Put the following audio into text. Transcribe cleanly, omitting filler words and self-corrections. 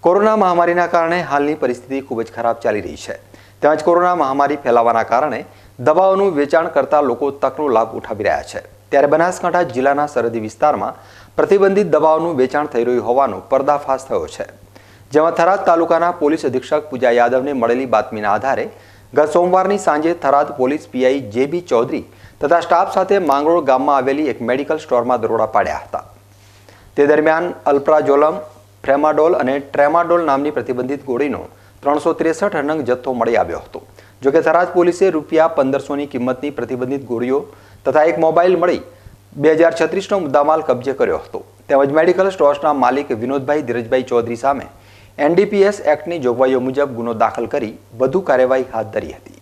Corona મહામારીના કારણે હાલની પરિસ્થિતિ ખૂબ જ ખરાબ ચાલી રહી છે। તેમજ કોરોના મહામારી ફેલાવાના કારણે દવાઓનું વેચાણ કરતા લોકો તકનો લાભ ઉઠાવી રહ્યા છે। ત્યારે બનાસકાંઠા જિલ્લાના સરહદી વિસ્તારમાં પ્રતિબંધિત દવાઓનું વેચાણ થઈ રહ્યું હોવાનો પર્દાફાશ થયો છે। જેમાં થરાદ તાલુકાના પોલીસ અધિક્ષક પૂજા યાદવને મળેલી બાતમીના આધારે ગત સોમવારની સાંજે Tharad police PI J B Chaudhary તથા સ્ટાફ સાથે માંગરોળ ગામમાં આવેલી એક મેડિકલ સ્ટોરમાં દરોડા પાડ્યા હતા। તે દરમિયાન અલ્પ્રાઝોલમ, ફ્રેમાડોલ અને ટ્રેમાડોલ નામની પ્રતિબંધિત ગોળીનો 363 નંગ જથ્થો મળી આવ્યો હતો। જોકે થરાદ પોલીસે ₹1500ની કિંમતની પ્રતિબંધિત ગોળીઓ તથા એક મોબાઈલ મળી 2036નો મુદ્દામાલ કબજે કર્યો હતો। તેમજ મેડિકલ સ્ટોર્સના માલિક વિનોદભાઈ ધીરજભાઈ ચૌધરી સામે NDPS એક્ટની જોગવાઈઓ મુજબ ગુનો દાખલ કરી વધુ કાર્યવાહી હાથ ધરી હતી।